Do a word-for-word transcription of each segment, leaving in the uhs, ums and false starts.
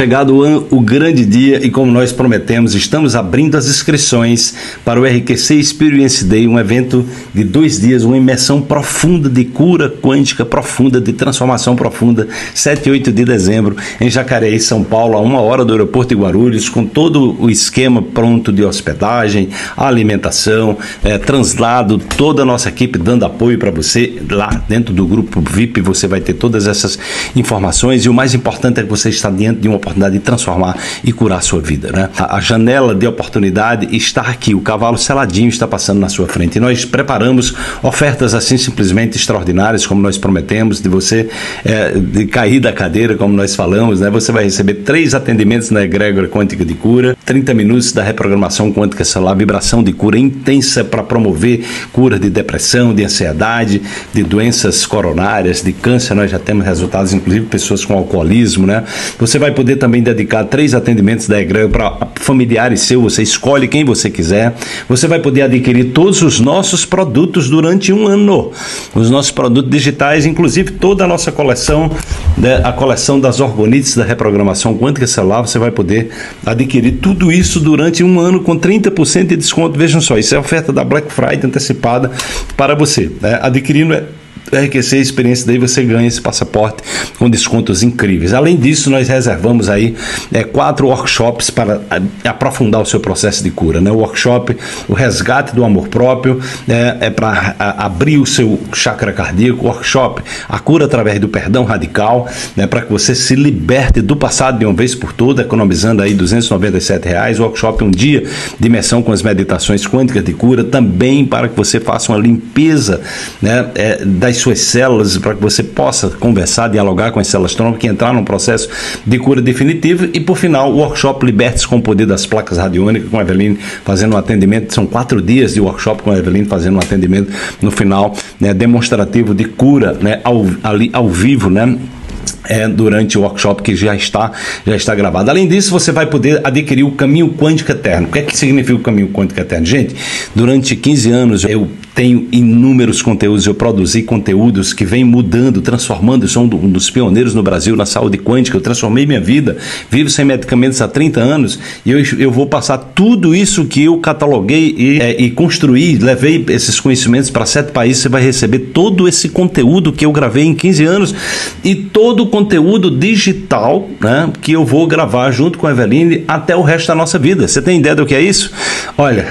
Chegado o, ano, o grande dia e como nós prometemos, estamos abrindo as inscrições para o R Q C Experience Day, um evento de dois dias, uma imersão profunda de cura quântica profunda, de transformação profunda, sete e oito de dezembro, em Jacareí, São Paulo, a uma hora do aeroporto de Guarulhos, com todo o esquema pronto de hospedagem, alimentação, é, translado, toda a nossa equipe dando apoio para você. Lá dentro do grupo V I P você vai ter todas essas informações e o mais importante é que você está diante de uma oportunidade de transformar e curar a sua vida, né? A, a janela de oportunidade está aqui, o cavalo seladinho está passando na sua frente e nós preparamos ofertas assim simplesmente extraordinárias, como nós prometemos, de você é, de cair da cadeira, como nós falamos, né? Você vai receber três atendimentos na egrégora quântica de cura, trinta minutos da reprogramação quântica celular, vibração de cura intensa para promover cura de depressão, de ansiedade, de doenças coronárias, de câncer. Nós já temos resultados, inclusive pessoas com alcoolismo, né? Você vai poder também dedicar três atendimentos da egrégora para familiares seu, você escolhe quem você quiser. Você vai poder adquirir todos os nossos produtos durante um ano, os nossos produtos digitais, inclusive toda a nossa coleção, né, a coleção das orgonites da reprogramação quântica celular. Você vai poder adquirir tudo isso durante um ano com trinta por cento de desconto. Vejam só, isso é a oferta da Black Friday antecipada para você, né? Adquirindo R Q C Experience Day, você ganha esse passaporte com descontos incríveis. Além disso, nós reservamos aí é, quatro workshops para a, aprofundar o seu processo de cura, né? O workshop, o resgate do amor próprio, é, é para abrir o seu chakra cardíaco. O workshop, a cura através do perdão radical, né? Para que você se liberte do passado de uma vez por todas, economizando aí duzentos e noventa e sete reais. O workshop, um dia de imersão com as meditações quânticas de cura, também para que você faça uma limpeza, né, é, das suas células, para que você possa conversar, dialogar com as células trônicas e entrar num processo de cura definitivo. E por final, o workshop Liberte-se com o Poder das Placas Radiônicas, com a Eveline fazendo um atendimento. São quatro dias de workshop com a Eveline fazendo um atendimento no final, né, demonstrativo de cura, né, ao, ali, ao vivo, né? É, durante o workshop que já está, já está gravado. Além disso, você vai poder adquirir o Caminho Quântico Eterno. O que é que significa o Caminho Quântico Eterno? Gente, durante quinze anos eu tenho inúmeros conteúdos, eu produzi conteúdos que vêm mudando, transformando. Eu sou um dos pioneiros no Brasil na saúde quântica, eu transformei minha vida, vivo sem medicamentos há trinta anos e eu, eu vou passar tudo isso que eu cataloguei e, é, e construí, levei esses conhecimentos para sete países. Você vai receber todo esse conteúdo que eu gravei em quinze anos e todo o conteúdo digital, né, que eu vou gravar junto com a Eveline até o resto da nossa vida. Você tem ideia do que é isso? Olha,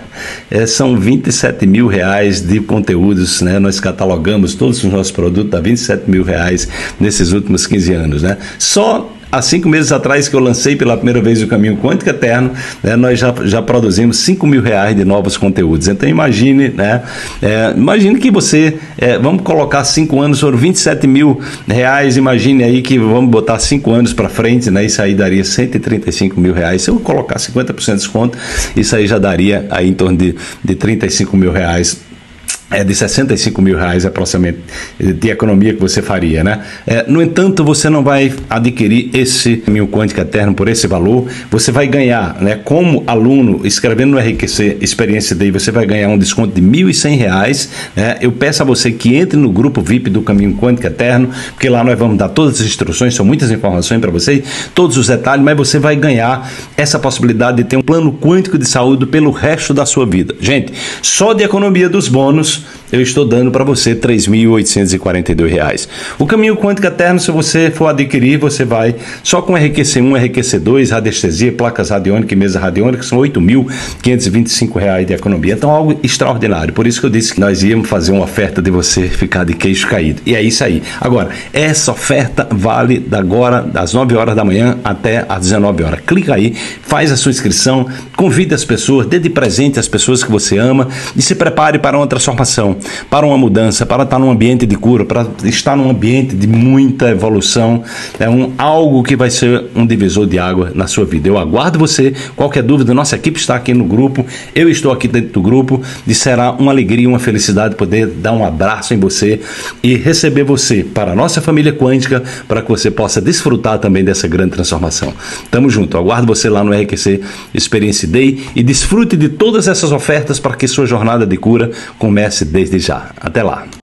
é, são vinte e sete mil reais de conteúdos, né? Nós catalogamos todos os nossos produtos, dá vinte e sete mil reais nesses últimos quinze anos, né? Só há cinco meses atrás que eu lancei pela primeira vez o Caminho Quântico Eterno, né, nós já, já produzimos cinco mil reais de novos conteúdos. Então imagine, né, é, imagine que você, é, vamos colocar cinco anos, foram vinte e sete mil reais, imagine aí que vamos botar cinco anos para frente, né, isso aí daria cento e trinta e cinco mil reais. Se eu colocar cinquenta por cento de desconto, isso aí já daria aí em torno de, de trinta e cinco mil reais. É de sessenta e cinco mil reais aproximadamente de economia que você faria, né? É, no entanto, você não vai adquirir esse Caminho Quântico Eterno por esse valor. Você vai ganhar, né? Como aluno, escrevendo no R Q C Experience Day, você vai ganhar um desconto de mil e cem reais, né? Eu peço a você que entre no grupo V I P do Caminho Quântico Eterno, porque lá nós vamos dar todas as instruções, são muitas informações para você, todos os detalhes, mas você vai ganhar essa possibilidade de ter um plano quântico de saúde pelo resto da sua vida. Gente, só de economia dos bônus, eu estou dando para você três mil oitocentos e quarenta e dois reais. O Caminho Quântico Eterno, se você for adquirir, você vai só com R Q C um, R Q C dois, radiestesia, placas radiônicas e mesa radiônica, são oito mil quinhentos e vinte e cinco reais de economia. Então, algo extraordinário. Por isso que eu disse que nós íamos fazer uma oferta de você ficar de queixo caído. E é isso aí. Agora, essa oferta vale da agora, das nove horas da manhã até às dezenove horas. Clica aí, faz a sua inscrição, convide as pessoas, dê de presente às pessoas que você ama e se prepare para uma transformação, para uma mudança, para estar num ambiente de cura, para estar num ambiente de muita evolução. É um, algo que vai ser um divisor de água na sua vida. Eu aguardo você. Qualquer dúvida, nossa equipe está aqui no grupo, eu estou aqui dentro do grupo e será uma alegria, uma felicidade poder dar um abraço em você e receber você para a nossa família quântica, para que você possa desfrutar também dessa grande transformação. Tamo junto, aguardo você lá no R Q C Experience Day e desfrute de todas essas ofertas para que sua jornada de cura comece desde já. Até lá.